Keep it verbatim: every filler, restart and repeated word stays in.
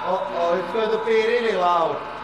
Uh oh, it's going to be really loud.